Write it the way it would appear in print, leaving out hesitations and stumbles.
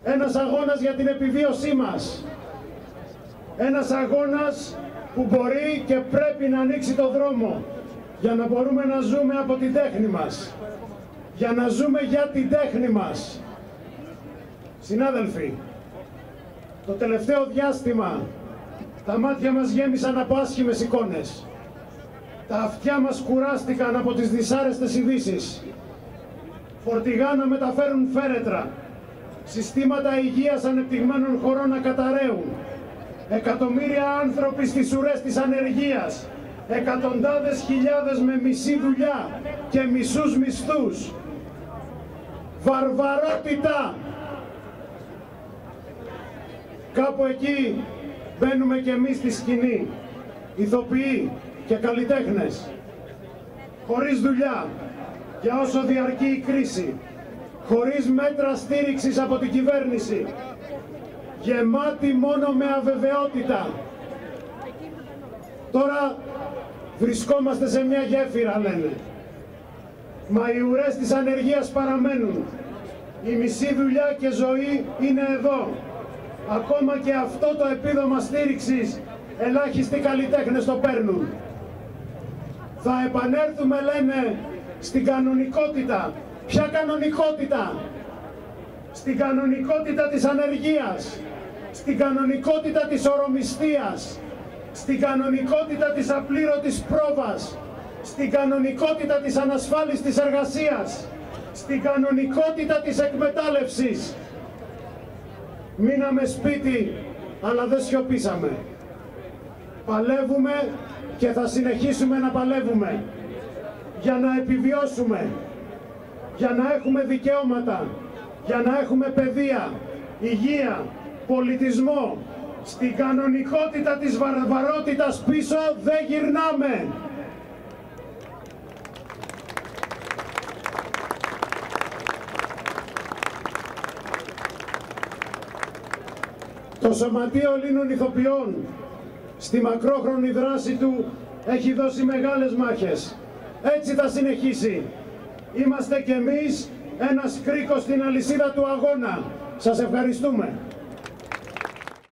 Ένας αγώνας για την επιβίωσή μας. Ένας αγώνας που μπορεί και πρέπει να ανοίξει το δρόμο για να μπορούμε να ζούμε από την τέχνη μας. Για να ζούμε για την τέχνη μας. Συνάδελφοι, το τελευταίο διάστημα τα μάτια μας γέμισαν από άσχημες εικόνες. Τα αυτιά μας κουράστηκαν από τις δυσάρεστες ειδήσεις. Φορτηγά να μεταφέρουν φέρετρα. Συστήματα υγείας ανεπτυγμένων χωρών να καταραίουν. Εκατομμύρια άνθρωποι στις ουρές της ανεργίας. Εκατοντάδες χιλιάδες με μισή δουλειά και μισούς μισθούς. Βαρβαρότητα. Κάπου εκεί μπαίνουμε κι εμείς στη σκηνή, ηθοποιοί και καλλιτέχνες. Χωρίς δουλειά, για όσο διαρκεί η κρίση. Χωρίς μέτρα στήριξης από την κυβέρνηση. Γεμάτη μόνο με αβεβαιότητα. Τώρα βρισκόμαστε σε μια γέφυρα, λένε. Μα οι ουρές της ανεργίας παραμένουν. Η μισή δουλειά και ζωή είναι εδώ. Ακόμα και αυτό το επίδομα στήριξης ελάχιστοι καλλιτέχνες το παίρνουν. Θα επανέλθουμε, λένε, στην κανονικότητα. Ποια κανονικότητα? Στην κανονικότητα της ανεργίας, στην κανονικότητα της ορομισθίας, στην κανονικότητα της απλήρωτης πρόβας, στην κανονικότητα της ανασφάλιστης εργασίας, στην κανονικότητα της εκμετάλλευσης. Μείναμε σπίτι, αλλά δεν σιωπήσαμε. Παλεύουμε και θα συνεχίσουμε να παλεύουμε για να επιβιώσουμε, για να έχουμε δικαιώματα, για να έχουμε παιδεία, υγεία, πολιτισμό. Στην κανονικότητα της βαρβαρότητας πίσω δεν γυρνάμε. Το Σωματείο Ελλήνων Ηθοποιών στη μακρόχρονη δράση του έχει δώσει μεγάλες μάχες. Έτσι θα συνεχίσει. Είμαστε κι εμείς ένας κρίκος στην αλυσίδα του αγώνα. Σας ευχαριστούμε.